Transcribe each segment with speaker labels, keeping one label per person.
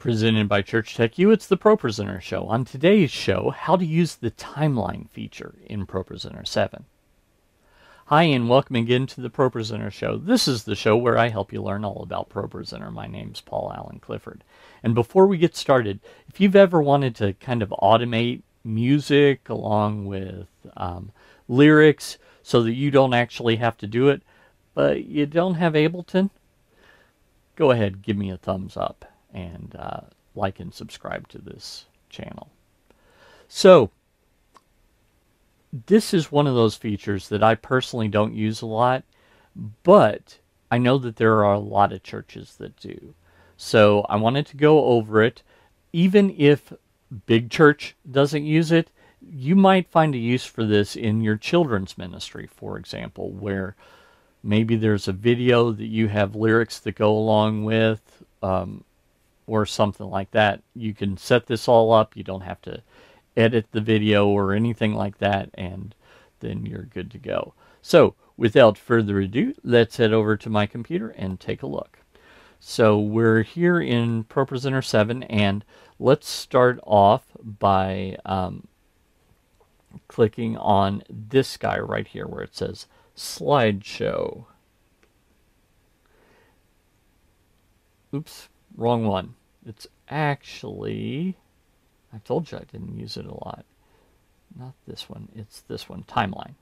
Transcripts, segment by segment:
Speaker 1: Presented by ChurchTechU, it's the ProPresenter Show. On today's show, how to use the timeline feature in ProPresenter 7. Hi, and welcome again to the ProPresenter Show. This is the show where I help you learn all about ProPresenter. My name's Paul Allen Clifford. And before we get started, if you've ever wanted to kind of automate music along with lyrics so that you don't actually have to do it, but you don't have Ableton, go ahead, give me a thumbs up and like and subscribe to this channel. So this is one of those features that I personally don't use a lot, but I know that there are a lot of churches that do. So I wanted to go over it. Even if big church doesn't use it, you might find a use for this in your children's ministry, for example, where maybe there's a video that you have lyrics that go along with, or something like that. You can set this all up. You don't have to edit the video or anything like that, and then you're good to go. So without further ado, let's head over to my computer and take a look. So we're here in ProPresenter 7, and let's start off by clicking on this guy right here where it says slideshow. Oops, wrong one. It's actually, I told you I didn't use it a lot. Not this one, it's this one, timeline.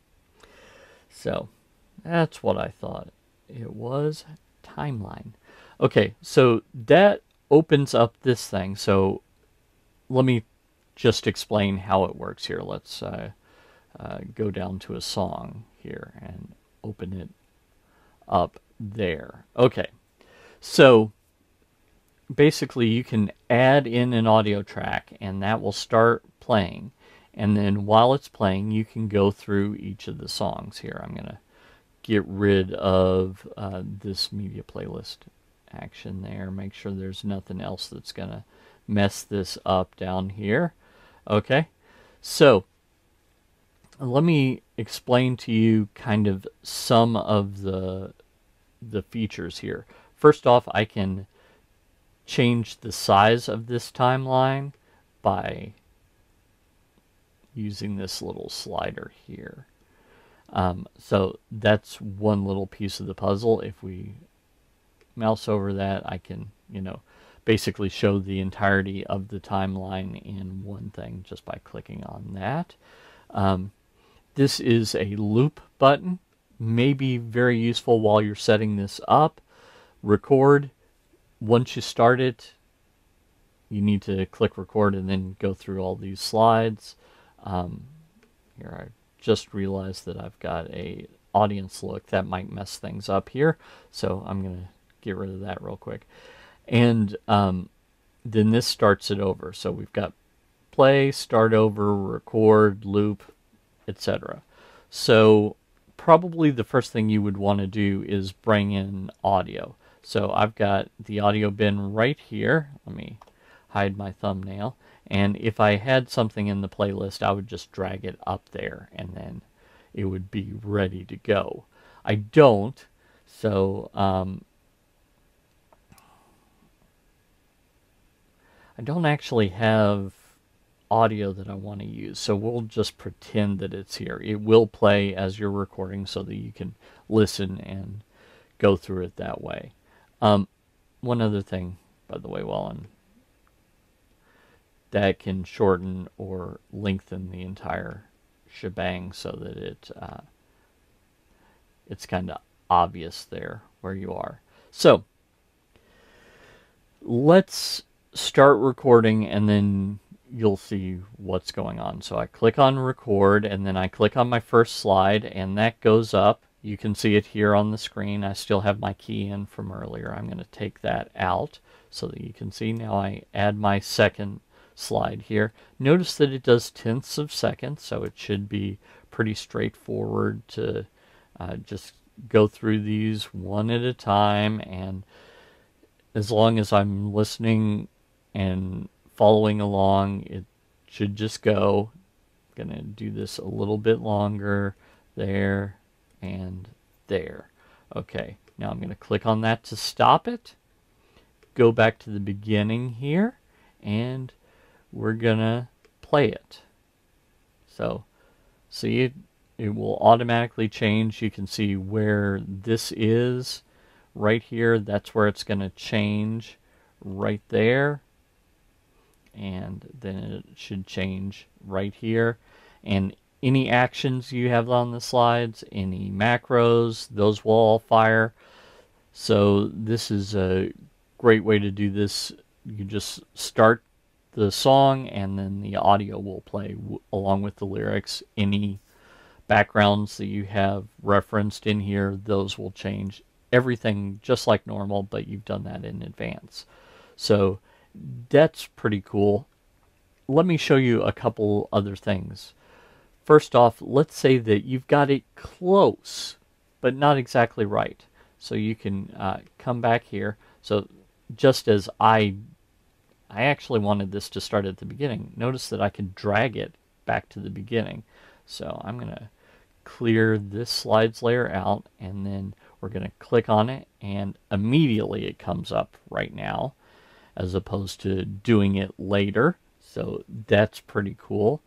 Speaker 1: So that's what I thought it was, timeline. Okay, so that opens up this thing. So let me just explain how it works here. Let's go down to a song here and open it up there. Okay, so basically you can add in an audio track and that will start playing, and then while it's playing you can go through each of the songs here. I'm gonna get rid of this media playlist action there, make sure there's nothing else that's gonna mess this up down here. Okay, so let me explain to you kind of some of the features here. First off, I can change the size of this timeline by using this little slider here. So that's one little piece of the puzzle. If we mouse over that, I can, basically show the entirety of the timeline in one thing just by clicking on that. This is a loop button, may be very useful while you're setting this up. Record. Once you start it, you need to click record and then go through all these slides. Here, I just realized that I've got a audience look that might mess things up here, so I'm going to get rid of that real quick. And then this starts it over. So we've got play, start over, record, loop, etc. So probably the first thing you would want to do is bring in audio. So I've got the audio bin right here. Let me hide my thumbnail. And if I had something in the playlist, I would just drag it up there and then it would be ready to go. I don't, so I don't actually have audio that I want to use, so we'll just pretend that it's here. It will play as you're recording so that you can listen and go through it that way. One other thing, by the way, that can shorten or lengthen the entire shebang so that it's kind of obvious there where you are. So let's start recording and then you'll see what's going on. So I click on record and then I click on my first slide and that goes up. You can see it here on the screen. I still have my key in from earlier. I'm going to take that out so that you can see. Now I add my second slide here. Notice that it does tenths of seconds, so it should be pretty straightforward to just go through these one at a time, and as long as I'm listening and following along, it should just go. I'm going to do this a little bit longer there and there. Okay, now I'm going to click on that to stop it, go back to the beginning here, and we're gonna play it. So see, it will automatically change. You can see where this is right here. That's where it's going to change right there. And then it should change right here. And any actions you have on the slides, any macros, those will all fire. So this is a great way to do this. You just start the song and then the audio will play along with the lyrics. Any backgrounds that you have referenced in here, those will change. Everything just like normal, but you've done that in advance. So that's pretty cool. Let me show you a couple other things. First off, let's say that you've got it close, but not exactly right. So you can come back here. So just as I actually wanted this to start at the beginning, notice that I can drag it back to the beginning. So I'm going to clear this slides layer out, and then we're going to click on it, and immediately it comes up right now as opposed to doing it later. So that's pretty cool.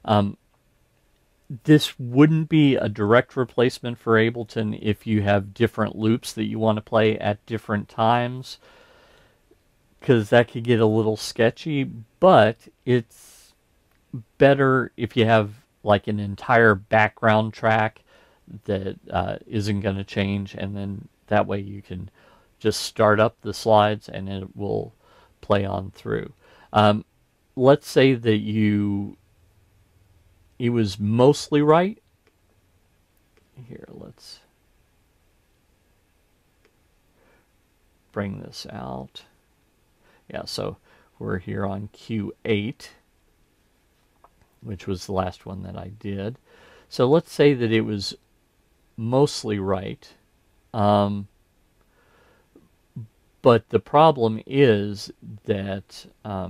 Speaker 1: This wouldn't be a direct replacement for Ableton if you have different loops that you want to play at different times, because that could get a little sketchy, but it's better if you have like an entire background track that isn't going to change, and then that way you can just start up the slides and it will play on through. Let's say that it was mostly right. Here, let's bring this out. Yeah, so we're here on Q8, which was the last one that I did. So let's say that it was mostly right. But the problem is that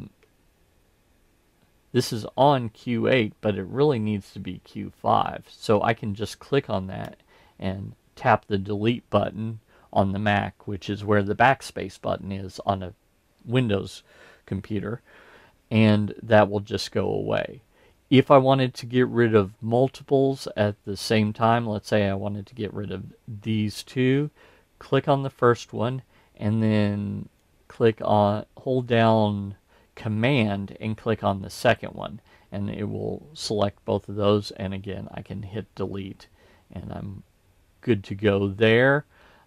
Speaker 1: this is on Q8, but it really needs to be Q5. So I can just click on that and tap the delete button on the Mac, which is where the backspace button is on a Windows computer, and that will just go away. If I wanted to get rid of multiples at the same time, let's say I wanted to get rid of these two, click on the first one and then hold down Command and click on the second one, and it will select both of those, and again I can hit delete and I'm good to go there.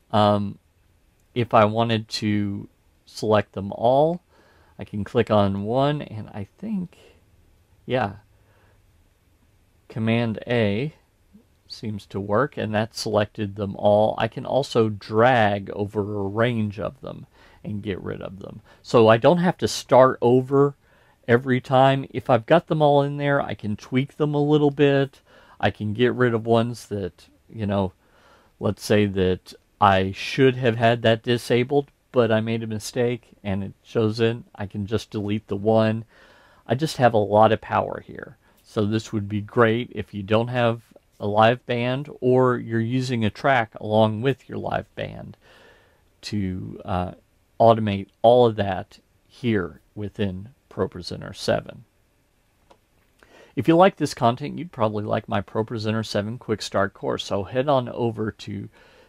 Speaker 1: If I wanted to select them all, I can click on one, and I think, yeah, Command A seems to work, and that selected them all. I can also drag over a range of them and get rid of them. So I don't have to start over every time. If I've got them all in there, I can tweak them a little bit. I can get rid of ones that, you know, let's say that I should have had that disabled, but I made a mistake and it shows in. I can just delete the one. I just have a lot of power here. So this would be great if you don't have a live band, or you're using a track along with your live band to automate all of that here within ProPresenter 7. If you like this content, you'd probably like my ProPresenter 7 Quick Start course. So head on over to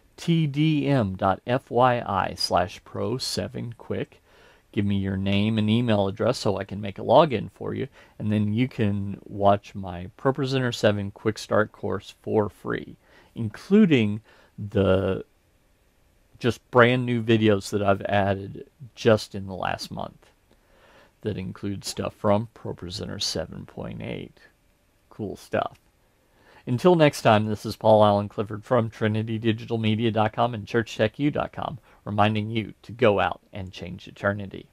Speaker 1: TDM.fyi/Pro7Quick. Give me your name and email address so I can make a login for you, and then you can watch my ProPresenter 7 Quick Start course for free, including the just brand new videos that I've added just in the last month that include stuff from ProPresenter 7.8. Cool stuff. Until next time, this is Paul Allen Clifford from TrinityDigitalMedia.com and ChurchTechU.com, reminding you to go out and change eternity.